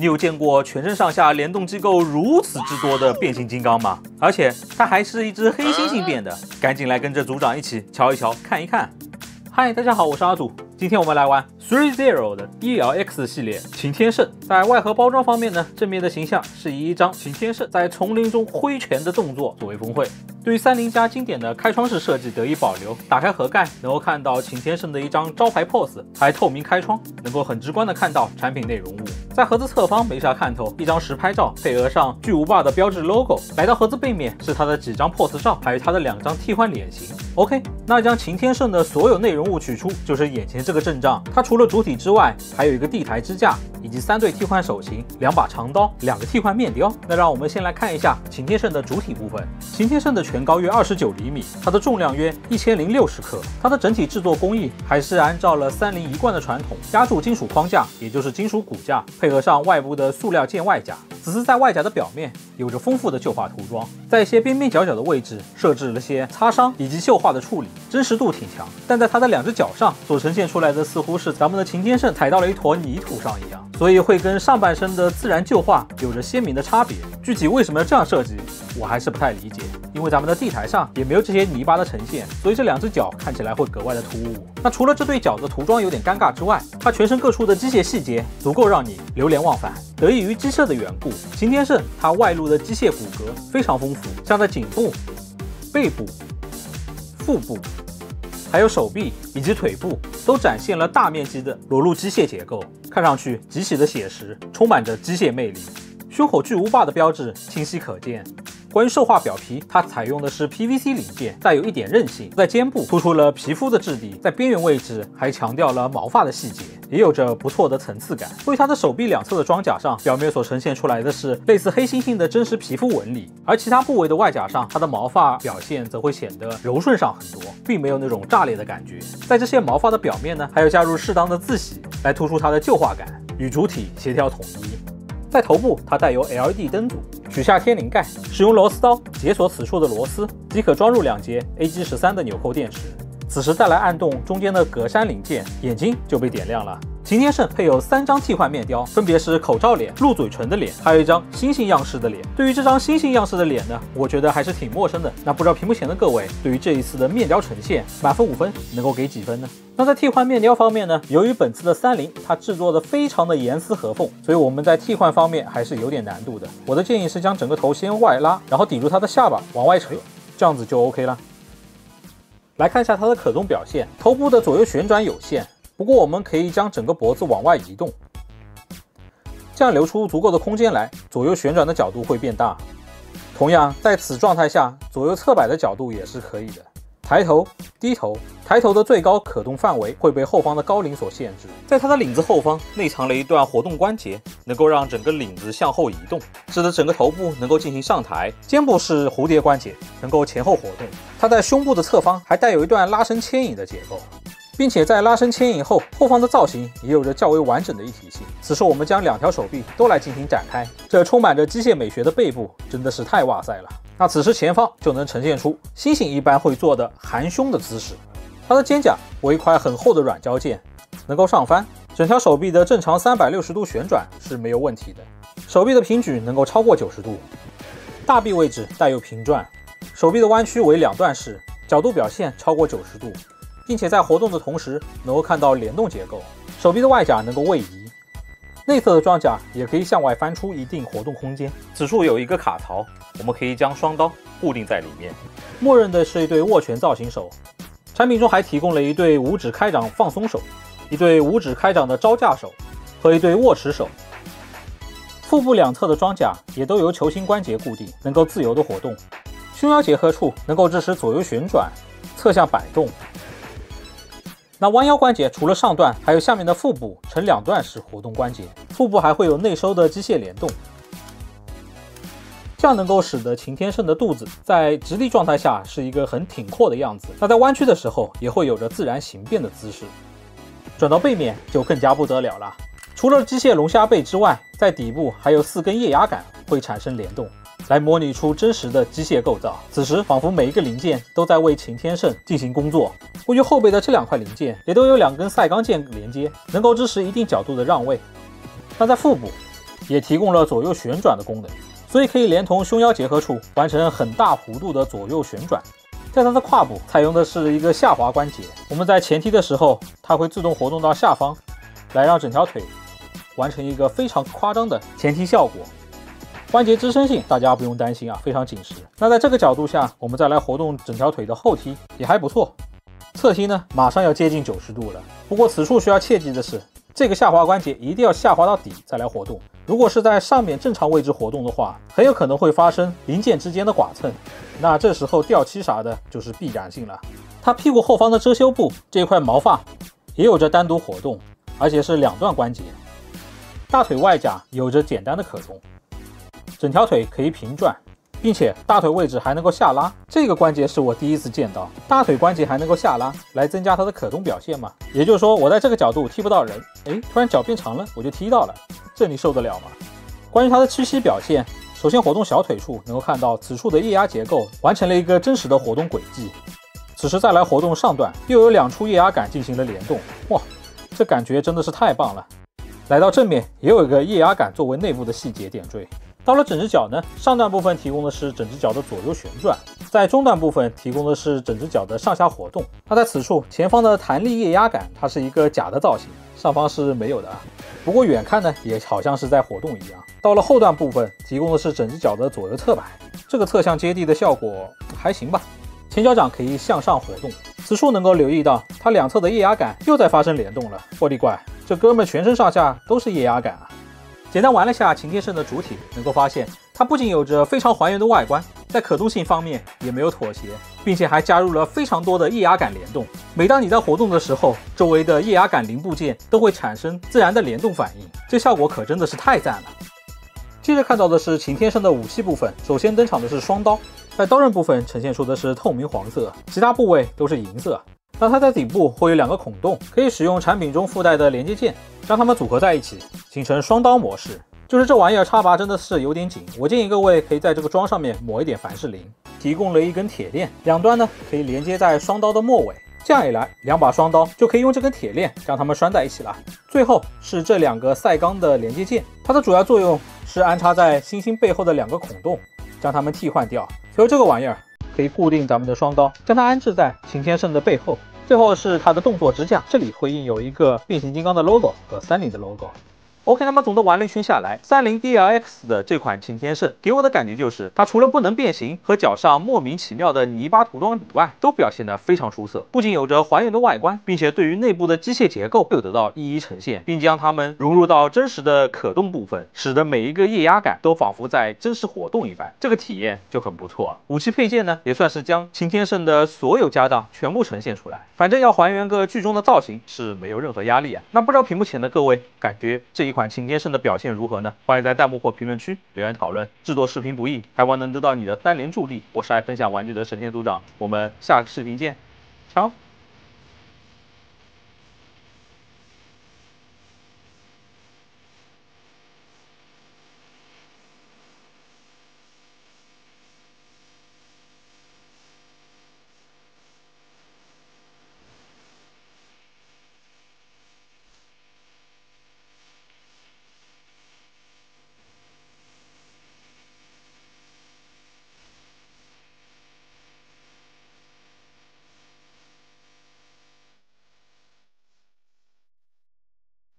你有见过全身上下联动机构如此之多的变形金刚吗？而且它还是一只黑猩猩变的，赶紧来跟着组长一起瞧一瞧、看一看。嗨，大家好，我是阿祖。今天我们来玩 3Zero 的 DLX 系列擎天圣。在外盒包装方面呢，正面的形象是以一张擎天圣在丛林中挥拳的动作作为峰会。对于30加经典的开窗式设计得以保留，打开盒盖能够看到擎天圣的一张招牌 pose， 还透明开窗，能够很直观的看到产品内容物。在盒子侧方没啥看头，一张实拍照配合上巨无霸的标志 logo。来到盒子背面是它的几张 pose 照，还有它的2张替换脸型。OK， 那将擎天圣的所有内容物取出，就是眼前这个阵仗。它除了主体之外，还有一个地台支架，以及3对替换手型、2把长刀、2个替换面雕。那让我们先来看一下擎天圣的主体部分。擎天圣的全高约29厘米，它的重量约1060克。它的整体制作工艺还是按照了30一贯的传统，压铸金属框架，也就是金属骨架，配合上外部的塑料件外甲。只是在外甲的表面有着丰富的旧化涂装，在一些边边角角的位置设置了些擦伤以及锈化的处理，真实度挺强。但在它的2只脚上所呈现出来的似乎是咱们的擎天圣踩到了一坨泥土上一样，所以会跟上半身的自然旧化有着鲜明的差别。具体为什么要这样设计，我还是不太理解，因为咱们的地台上也没有这些泥巴的呈现，所以这2只脚看起来会格外的突兀。那除了这对脚的涂装有点尴尬之外，它全身各处的机械细节足够让你流连忘返。得益于机设的缘故，擎天圣它外露的机械骨骼非常丰富，像在颈部、背部、腹部，还有手臂以及腿部，都展现了大面积的裸露机械结构，看上去极其的写实，充满着机械魅力。胸口巨无霸的标志清晰可见。关于兽化表皮，它采用的是 PVC 零件，带有一点韧性，在肩部突出了皮肤的质地，在边缘位置还强调了毛发的细节，也有着不错的层次感。对于它的手臂2侧的装甲上，表面所呈现出来的是类似黑猩猩的真实皮肤纹理，而其他部位的外甲上，它的毛发表现则会显得柔顺上很多，并没有那种炸裂的感觉。在这些毛发的表面呢，还有加入适当的自洗，来突出它的旧化感，与主体协调统一。在头部，它带有 LED 灯组，取下天灵盖，使用螺丝刀解锁此处的螺丝，即可装入2节 AG13的纽扣电池。此时再来按动中间的格栅零件，眼睛就被点亮了。擎天圣配有3张替换面雕，分别是口罩脸、鹿嘴唇的脸，还有一张猩猩样式的脸。对于这张猩猩样式的脸呢，我觉得还是挺陌生的。那不知道屏幕前的各位对于这一次的面雕呈现，满分5分能够给几分呢？那在替换面雕方面呢，由于本次的30它制作的非常的严丝合缝，所以我们在替换方面还是有点难度的。我的建议是将整个头先外拉，然后抵住它的下巴往外扯，这样子就 OK 了。来看一下它的可动表现，头部的左右旋转有限，不过我们可以将整个脖子往外移动，这样留出足够的空间来，左右旋转的角度会变大。同样，在此状态下，左右侧摆的角度也是可以的。抬头、低头，抬头的最高可动范围会被后方的高领所限制。在它的领子后方内藏了一段活动关节，能够让整个领子向后移动，使得整个头部能够进行上抬。肩部是蝴蝶关节，能够前后活动。它在胸部的侧方还带有一段拉伸牵引的结构，并且在拉伸牵引后，后方的造型也有着较为完整的一体性。此时我们将2条手臂都来进行展开，这充满着机械美学的背部真的是太哇塞了。那此时前方就能呈现出猩猩一般会做的含胸的姿势。它的肩胛为一块很厚的软胶件，能够上翻，整条手臂的正常360度旋转是没有问题的。手臂的平举能够超过90度，大臂位置带有平转，手臂的弯曲为2段式，角度表现超过90度，并且在活动的同时能够看到联动结构。手臂的外甲能够位移，内侧的装甲也可以向外翻出一定活动空间。此处有一个卡槽，我们可以将双刀固定在里面。默认的是一对握拳造型手，产品中还提供了一对五指开掌放松手，一对五指开掌的招架手和一对握持手。腹部2侧的装甲也都由球形关节固定，能够自由的活动。胸腰结合处能够支持左右旋转、侧向摆动。那弯腰关节除了上段，还有下面的腹部呈2段式活动关节，腹部还会有内收的机械联动，这样能够使得擎天圣的肚子在直立状态下是一个很挺阔的样子，那在弯曲的时候也会有着自然形变的姿势。转到背面就更加不得了了，除了机械龙虾背之外，在底部还有4根液压杆会产生联动，来模拟出真实的机械构造。此时仿佛每一个零件都在为擎天圣进行工作。位于后背的这2块零件也都有2根赛钢件连接，能够支持一定角度的让位。那在腹部， 也提供了左右旋转的功能，所以可以连同胸腰结合处完成很大幅度的左右旋转。在它的胯部采用的是一个下滑关节，我们在前踢的时候，它会自动活动到下方，来让整条腿完成一个非常夸张的前踢效果。关节支撑性大家不用担心啊，非常紧实。那在这个角度下，我们再来活动整条腿的后踢也还不错。侧踢呢，马上要接近90度了。不过此处需要切记的是，这个下滑关节一定要下滑到底再来活动。如果是在上面正常位置活动的话，很有可能会发生零件之间的剐蹭，那这时候掉漆啥的就是必然性了。它屁股后方的遮羞布这块毛发也有着单独活动，而且是2段关节。大腿外夹有着简单的可动。整条腿可以平转，并且大腿位置还能够下拉，这个关节是我第一次见到，大腿关节还能够下拉，来增加它的可动表现嘛。也就是说，我在这个角度踢不到人，突然脚变长了，我就踢到了，这你受得了吗？关于它的屈膝表现，首先活动小腿处能够看到此处的液压结构完成了一个真实的活动轨迹，此时再来活动上段，又有2处液压杆进行了联动，哇，这感觉真的是太棒了。来到正面也有一个液压杆作为内部的细节点缀。到了整只脚呢，上段部分提供的是整只脚的左右旋转，在中段部分提供的是整只脚的上下活动。那在此处前方的弹力液压杆，它是一个假的造型，上方是没有的啊。不过远看呢，也好像是在活动一样。到了后段部分，提供的是整只脚的左右侧摆，这个侧向接地的效果还行吧。前脚掌可以向上活动，此处能够留意到它2侧的液压杆又在发生联动了。我的乖，这哥们全身上下都是液压杆啊！简单玩了下擎天圣的主体，能够发现它不仅有着非常还原的外观，在可动性方面也没有妥协，并且还加入了非常多的液压杆联动。每当你在活动的时候，周围的液压杆零部件都会产生自然的联动反应，这效果可真的是太赞了。接着看到的是擎天圣的武器部分，首先登场的是双刀，在刀刃部分呈现出的是透明黄色，其他部位都是银色。那它在顶部会有2个孔洞，可以使用产品中附带的连接件，将它们组合在一起，形成双刀模式。就是这玩意儿插拔真的是有点紧，我建议各位可以在这个桩上面抹一点凡士林。提供了一根铁链，两端呢可以连接在双刀的末尾，这样一来，2把双刀就可以用这根铁链将它们拴在一起了。最后是这2个赛钢的连接件，它的主要作用是安插在星星背后的2个孔洞，将它们替换掉。所以这个玩意儿可以固定咱们的双刀，将它安置在擎天圣的背后。最后是它的动作支架，这里会印有一个变形金刚的 logo 和30的 logo。OK， 那么总的玩了一圈下来，30 DLX 的这款擎天圣给我的感觉就是，它除了不能变形和脚上莫名其妙的泥巴涂装以外，都表现得非常出色。不仅有着还原的外观，并且对于内部的机械结构又得到一一呈现，并将它们融入到真实的可动部分，使得每一个液压杆都仿佛在真实活动一般，这个体验就很不错。武器配件呢，也算是将擎天圣的所有家当全部呈现出来，反正要还原个剧中的造型是没有任何压力啊。那不知道屏幕前的各位感觉这一款擎天圣的表现如何呢？欢迎在弹幕或评论区留言讨论。制作视频不易，还望能得到你的3连助力。我是爱分享玩具的神仙组长，我们下个视频见，ciao。